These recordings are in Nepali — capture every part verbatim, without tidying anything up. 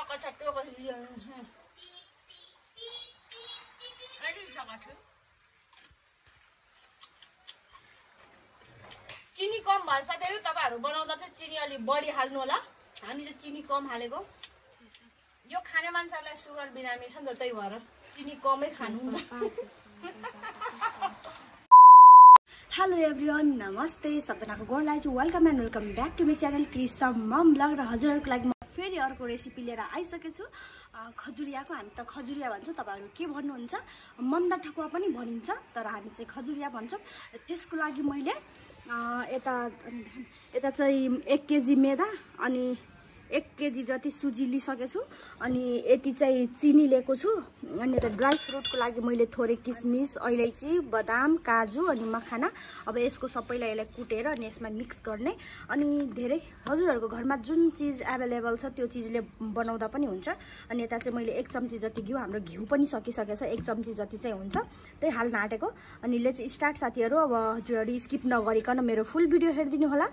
चिनी कम भए साथीहरु तपाईहरु बनाउँदा चाहिँ चिनी अलि बढी हाल्नु होला हामी चाहिँ चिनी कम हालेको यो खाने मान्छेलाई सुगर बिरामी छ नि त त्यही भएर चिनी कमै खानुहुन्छ हेलो एभ्रीवन नमस्ते सबजनाको गोरलाई छु welcome and welcome back to my channel क्रिसा मम ब्लग र हजुरहरुको लागि म फेरि अर्को रेसिपी लिएर आइसकेको छु खजुरियाको हामी त खजुरिया भन्छौं तपाईहरु के भन्नुहुन्छ मन्दा ठकुवा पनि भनिन्छ तर हामी चाहिँ खजुरिया भन्छौं त्यसको लागि मैले यता यता चाहिँ एक केजी मैदा अनि एक केजी जति सुजी लिसकेको छु अनि यति चाहिँ चिनी लिएको छु अनि यता ड्राई फ्रुटको लागि मैले थोरै किसमिस अलैची बदाम काजु अनि मखाना अब यसको सबैलाई यसलाई कुटेर अनि यसमा मिक्स गर्ने अनि धेरै हजुरहरुको घरमा जुन चीज अवेलेबल छ त्यो चीजले बनाउँदा पनि हुन्छ अनि यता चाहिँ मैले एक चम्ची जति घिउ हाम्रो घिउ पनि सकिसकेको छ एक चम्ची जति चाहिँ हुन्छ त्यही हाल्न आँटेको अनि लेट्स स्टार्ट साथीहरु अब हजुरहरु स्किप नगरिकन मेरो फुल भिडियो हेर्दिनु होला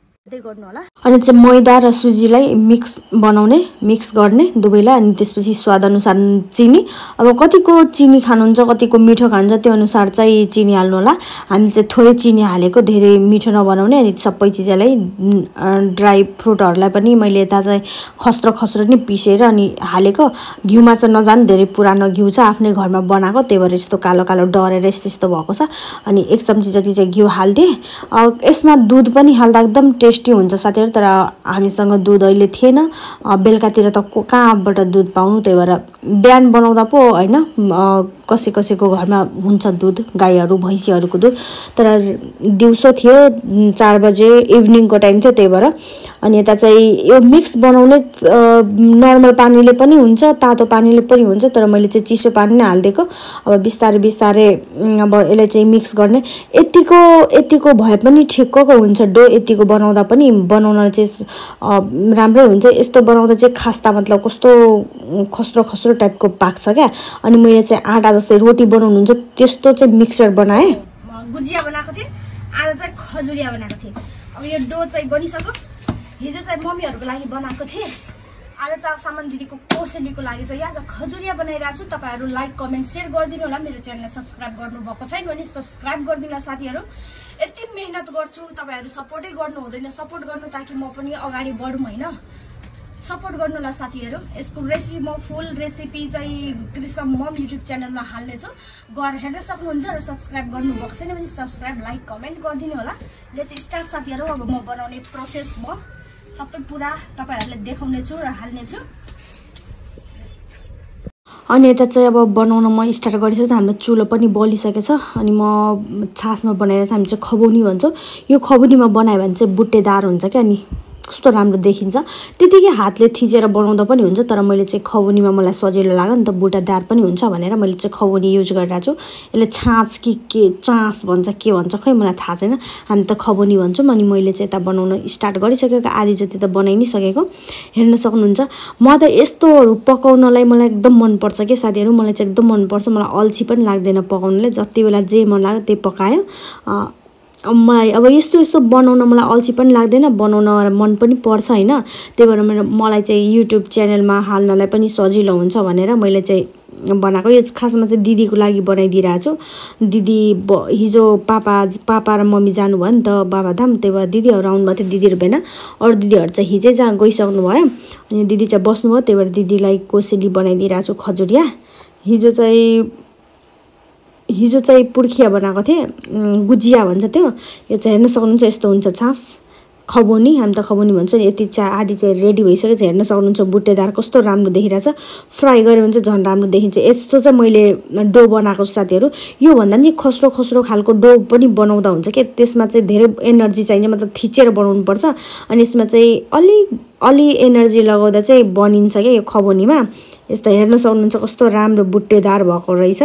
अनि चाहिँ मैदा र सुजीलाई मिक्स बनाउने मिक्स गर्ने दुवैलाई अनि त्यसपछि स्वाद अनुसार चिनी अब कतिको चिनी खानुहुन्छ कतिको मिठो खानुहुन्छ त्यो अनुसार चाहिँ चिनी हाल्नु होला हामी चाहिँ थोरै चिनी हालेको धेरै मिठो नबनाउने अनि सबै चीजलाई ड्राई फ्रुटहरुलाई पनि मैले यता चाहिँ खस्रो खस्रो नि पिसेर अनि हालेको घिउमा चाहिँ नजान धेरै पुरानो घिउ छ आफ्नै घरमा बनाएको त्यही भएर यस्तो कालो कालो डरेर यस्तो यस्तो भएको छ अनि एक चम्ची जति चाहिँ घिउ हाल्दिए यसमा दूध पनि हाल्दा एकदम टेस्टी हुन्छ साथीहरु तर हामीसँग दूध अहिले थिएन बेलकातिर त कहाँबाट दूध पाउनु त्यही भएर बिहान बनाउँदा पो हैन कसै कसैको घरमा हुन्छ दूध गाईहरु भैँसीहरुको दूध तर दिउँसो थियो चार बजे इभिनिङको टाइम थियो त्यही भएर अनि यता चाहिँ यो मिक्स बनाउने नर्मल पानीले पनि हुन्छ तातो पानीले पनि हुन्छ तर मैले चाहिँ चिसो पानी नै हाल्दिएको अब बिस्तारै बिस्तारै अब यसलाई चाहिँ मिक्स गर्ने यतिको यतिको भए पनि ठिक्कको हुन्छ डो यतिको बनाउँदा पनि बनाउन चाहिँ राम्रै हुन्छ यस्तो बनाउँदा चाहिँ खास्ता मतलब कस्तो खस्रो खस्रो टाइपको पाक्छ क्या अनि मैले चाहिँ आटा जस्तै रोटी बनाउनु हुन्छ त्यस्तो चाहिँ मिक्सचर बनाए गुजिया बनाएको थिए आज चाहिँ खजुरिया बनाएको थिए अब यो डो चाहिँ बनिसक्यो हिजो चाहिँ मम्मीहरुको लागि बनाएको थिए आज चाहिँ सामान दिदीको कोसेलीको लागि चाहिँ आज खजुरिया बनाइरहेको छु तपाईहरु लाइक कमेन्ट शेयर गरिदिनु होला मेरो च्यानललाई सब्स्क्राइब गर्नु भएको छैन भने सब्स्क्राइब गरिदिनु होला साथीहरु यति मेहनत गर्छु तपाईहरु सपोर्टै गर्नु हुँदैन सपोर्ट गर्नु ताकि म पनि अगाडि बढ्म हैन सपोर्ट गर्नु होला साथीहरु यसको रेसिपी म फुल रेसिपी चाहिँ क्रिसा मम युट्युब च्यानलमा हाल्ने छु गएर हेर्न सक्नुहुन्छ र सब्स्क्राइब गर्नु भएको छैन भने सब्स्क्राइब लाइक कमेन्ट गरिदिनु होला लेट्स स्टार्ट साथीहरु अब म बनाउने प्रोसेस म सबै पुरा तपाईहरुले देखाउने छु र हाल्ने छु अनि यता चाहिँ अब बनाउन म स्टार्ट गरिसकेँ हाम्रो चुलो पनि बलिसकेको छ अनि म छासमा बनाएर चाहिँ हामी चाहिँ खबौनी भन्छौं यो खबौनीमा बनायो भने चाहिँ बुट्टेदार हुन्छ के अनि कस्तो राम्रो देखिन्छ त्यतिकै हातले थिचेर बनाउँदा पनि हुन्छ तर मैले चाहिँ खबौनीमा मलाई सजिलो लाग्यो नि त बुट्टेदार पनि हुन्छ भनेर मैले चाहिँ खबौनी युज गरिरहेको छु यसले छाँच कि के चाँस भन्छ के भन्छ खै मलाई थाहा छैन हामी त खबौनी भन्छौं अनि मैले चाहिँ यता बनाउन स्टार्ट गरिसकेको आधी जति त बनाइ नै सकेको हेर्न सक्नुहुन्छ म त यस्तोहरु पकाउनलाई मलाई एकदम मन पर्छ के साथीहरु मलाई चाहिँ एकदम मन पर्छ मलाई अल्छी पनि लाग्दैन पकाउनलाई जति बेला जे मन लाग्यो त्यही पकायो मलाई अब यस्तो यस्तो बनाउन मलाई अल्छी पनि लाग्दैन बनाउन मन पनि पर्छ हैन त्यही भएर मलाई चाहिँ युट्युब च्यानलमा हाल्नलाई पनि सजिलो हुन्छ भनेर मैले चाहिँ बनाएको यो खासमा चाहिँ दिदीको लागि बनाइदिरहेको छु दिदी हिजो पापा पापा र मम्मी जानु भयो नि त बाबाधाम त्यही भएर दिदीहरु आउनु भएको थियो दिदीहरु भएन अरु दिदीहरु चाहिँ हिजै जा गइसक्नु भयो अनि दिदी चाहिँ बस्नु भयो त्यही भएर दिदीलाई कोसेली बनाइदिरहेको छु खजुरिया हिजो चाहिँ हिजो चाहिँ पुर्खिया बनाएको थिए गुजिया भन्छ त्यो यो चाहिँ हेर्न सक्नुहुन्छ यस्तो हुन्छ छास खबौनी हामी त खबौनी भन्छौं यति चा आदि चाहिँ रेडी भइसक्यो हेर्न सक्नुहुन्छ बुट्टेदार कस्तो राम्रो देखिरहेछ फ्राई गर्यो भने चाहिँ झन् राम्रो देखिन्छ यस्तो चाहिँ मैले डो बनाएको छु साथीहरु यो भन्दा नि खस्रो खस्रो खालको डो पनि बनाउँदा हुन्छ के त्यसमा चाहिँ धेरै एनर्जी चाहिन्छ मतलब थिचेर बनाउनु पर्छ अनि यसमा चाहिँ अलि अलि एनर्जी लगाउँदा चाहिँ बनिन्छ के यो खबौनीमा यस्तो हेर्न सक्नुहुन्छ कस्तो राम्रो बुट्टेदार भएको रहेछ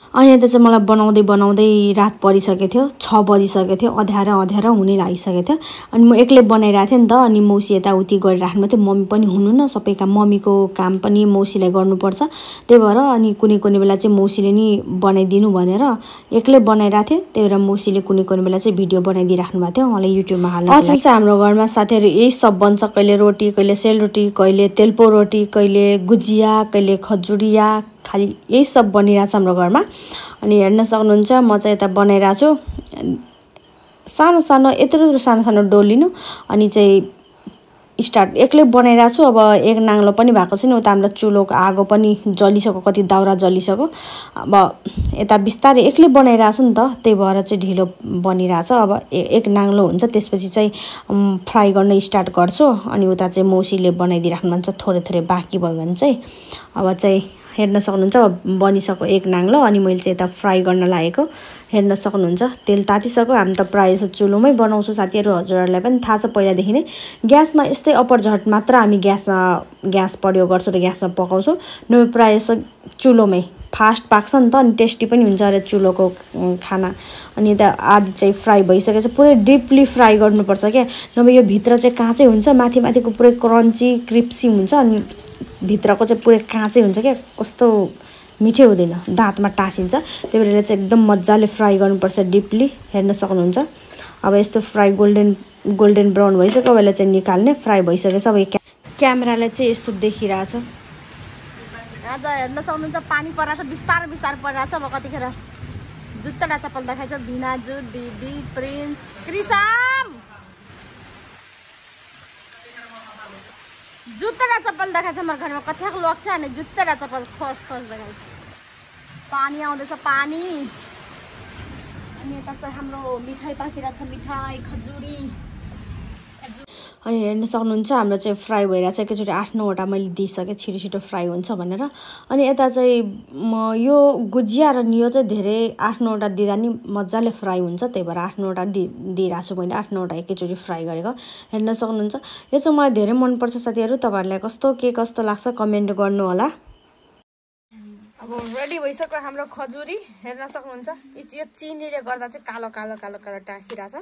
अनि यता चाहिँ मलाई बनाउँदै बनाउँदै रात परिसकेको थियो, छ बजिसकेको थियो, अँध्यारो अँध्यारो हुने लागिसकेको थियो। अनि म एक्लै बनाइरहेको थिएँ नि त, अनि मौसी यताउति गरिराख्नु थियो। मम्मी पनि हुनु न, सबै काम मम्मीको काम पनि मौसीलाई गर्नुपर्छ, त्यही भएर अनि कुनै कुनै बेला चाहिँ मौसीले नि बनाइदिनु भनेर एक्लै बनाइरहेको थिएँ। त्यही भएर मौसीले कुनै कुनै बेला चाहिँ भिडियो बनाइदिइराख्नु भएको थियो मलाई युट्युबमा हाल्नु। अचेल चाहिँ हाम्रो घरमा साथीहरू यही सब बन्छ, कहिले रोटी, कहिले सेलरोटी, कहिले तेलपो रोटी, कहिले गुजिया, कहिले खजुरिया, खालि यही सब बनिरहेको छ हाम्रो घरमा। अनि हेर्न सक्नुहुन्छ म चाहिँ यता बनाइरहेको छु, सानो सानो यत्रो यत्रो सानो सानो डो लिनु अनि चाहिँ स्टार्ट एक्लै बनाइरहेको छु। अब एक नाङ्लो पनि भएको छैन, उता हाम्रो चुलोको आगो पनि जलिसक्यो, कति दाउरा जलिसक्यो। अब यता बिस्तारै एक्लै बनाइरहेको छु नि त, त्यही भएर चाहिँ ढिलो बनिरहेछ। अब एक नाङ्लो हुन्छ, त्यसपछि चाहिँ फ्राई गर्न स्टार्ट गर्छु। अनि उता चाहिँ मौसीले बनाइदिइराख्नुहुन्छ, थोरै थोरै बाँकी भयो भने चाहिँ। अब चाहिँ हेर्न सक्नुहुन्छ बनिसक्यो एक नाङ्लो। अनि मैले चाहिँ यता फ्राई गर्न लागेको हेर्न सक्नुहुन्छ, तेल तातिसक्यो। हामी त प्रायः जस्तो चुलोमै बनाउँछु साथीहरू, हजुरहरूलाई पनि थाहा छ पहिलादेखि नै। ग्यासमा यस्तै अपरझट मात्र हामी ग्यासमा ग्यास प्रयोग गर्छौँ र ग्यासमा पकाउँछौँ, नभए प्रायः जस्तो चुलोमै फास्ट पाक्छ नि त, अनि टेस्टी पनि हुन्छ अरे चुलोको खाना। अनि यता आदि चाहिँ फ्राई भइसकेछ, पुरै डिपली फ्राई गर्नुपर्छ क्या, नभए यो भित्र चाहिँ काँचै हुन्छ, माथि माथिको पुरै क्रन्ची क्रिप्सी हुन्छ, अनि भित्रको चाहिँ पुरै काँचै हुन्छ क्या, कस्तो मिठै हुँदैन, दाँतमा टाँसिन्छ। त्यही भएर चाहिँ एकदम मजाले फ्राई गर्नुपर्छ डिपली, हेर्न सक्नुहुन्छ। अब यस्तो फ्राई गोल्डन गोल्डन ब्राउन भइसक्यो, अब यसलाई चाहिँ निकाल्ने, फ्राई भइसकेछ। अब क्या क्यामेरालाई चाहिँ यस्तो देखिरहेछ, आज हेर्न सक्नुहुन्छ पानी परेछ, बिस्तारै बिस्तारै परिरहेछ। अब कतिखेर जुत्ता चप्पल देखाइछ, भिनाजु, दिदी, प्रिन्स, क्रिसाम जुत्ता चप्पल देखाइछ मेरो घरमा, कतिको लोक छ अनि जुत्ता चप्पल खस खस देखाइछ। पानी आउँदैछ पानी। अनि यता चाहिँ हाम्रो मिठाई पाकिरहेछ, मिठाई खजुरी। अनि हेर्न सक्नुहुन्छ हाम्रो चाहिँ फ्राई भइरहेछ, एकैचोटि आठ नौवटा मैले दिइसकेँ छिटो छिटो फ्राई हुन्छ भनेर। अनि यता चाहिँ म यो गुजिया र नियो चाहिँ धेरै आठ नौवटा दिँदा नि मजाले फ्राई हुन्छ, त्यही भएर आठ नौवटा दि दिइरहेको छु मैले, आठ नौवटा एकैचोटि फ्राई गरेको हेर्न सक्नुहुन्छ। यो चाहिँ मलाई धेरै मनपर्छ साथीहरू, तपाईँहरूलाई कस्तो के कस्तो लाग्छ कमेन्ट गर्नु होला। अब रेडी भइसक्यो हाम्रो खजुरी, हेर्न सक्नुहुन्छ। यो चिनीले गर्दा चाहिँ कालो कालो कालो कालो टाँसिरहेछ।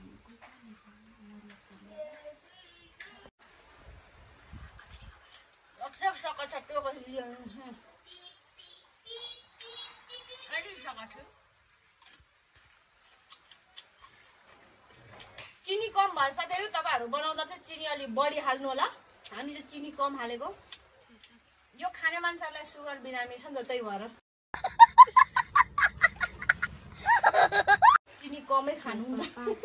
चिनी कम भयो साथीहरू, तपाईँहरू बनाउँदा चाहिँ चिनी अलिक बढी हाल्नु होला, हामी चाहिँ चिनी कम हालेको। यो खाने मान्छेहरूलाई सुगर बिरामी छ नि त, त्यही भएर चिनी कमै खानु हुन्छ।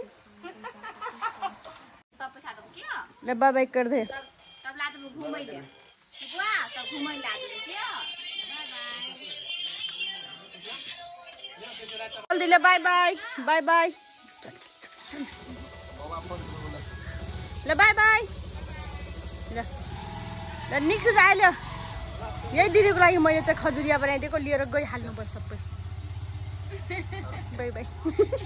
ले बाय बाय कर दे, तब ला तो घुमै ले बुआ, तब घुमै ला दे के बाय बाय, चल दिले बाय बाय बाय बाय, ले बाय बाय, ल ल निक्स जाए ल। यही दिदीको लागि मैले चाहिँ खजुरिया बनाइदिएको, लिएर गइहाल्नु पर्छ सबै। Bye bye.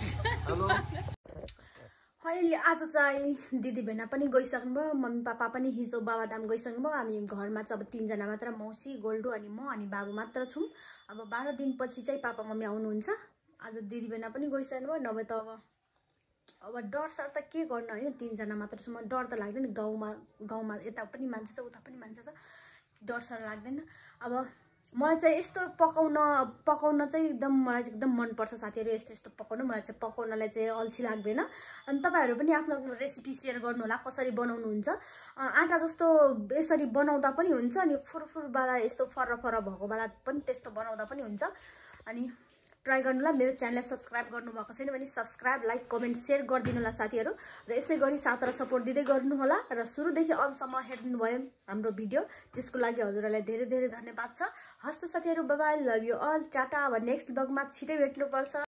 अहिले आज चाहिँ दिदी बहिनी पनि गइसक्नुभयो, मम्मी पापा पनि हिजो बाबाधाम गइसक्नुभयो। हामी घरमा चाहिँ अब तिनजना मात्र, मौसी, गोल्डु अनि म अनि बाबु मात्र छौँ। अब बाह्र दिनपछि चाहिँ पापा मम्मी आउनुहुन्छ। आज दिदी बहिनी पनि गइसक्नुभयो, नभए त अब अब डर सर त के गर्नु होइन, तिनजना मात्र छौँ, डर त लाग्दैन। गाउँमा गाउँमा यता पनि मान्छे छ उता पनि मान्छे छ, डर सर लाग्दैन। अब मलाई चाहिँ यस्तो पकाउन पकाउन चाहिँ एकदम मलाई चाहिँ एकदम मनपर्छ साथीहरू, यस्तो यस्तो पकाउनु मलाई चाहिँ पकाउनलाई चाहिँ अल्छी लाग्दैन। अनि तपाईँहरू पनि आफ्नो आफ्नो रेसिपी सेयर गर्नु होला, कसरी बनाउनुहुन्छ। आँटा जस्तो यसरी बनाउँदा पनि हुन्छ, अनि फुरफुरवाला यस्तो फर फर भएको बेला पनि त्यस्तो बनाउँदा पनि हुन्छ। अनि ट्राई गर्नु होला। मेरो च्यानललाई सब्सक्राइब गर्नुभएको छैन भने सब्सक्राइब, लाइक, कमेन्ट, सेयर गरिदिनु होला साथीहरू, र यसै गरी साथ र सपोर्ट दिँदै गर्नु होला। र सुरुदेखि अन्तसम्म हेर्नु भयो हाम्रो भिडियो, त्यसको लागि हजुरहरूलाई धेरै धेरै धन्यवाद छ। हस्त साथीहरू, bye bye, love you all, टाटा। अब नेक्स्ट ब्लगमा छिटै भेट्नुपर्छ।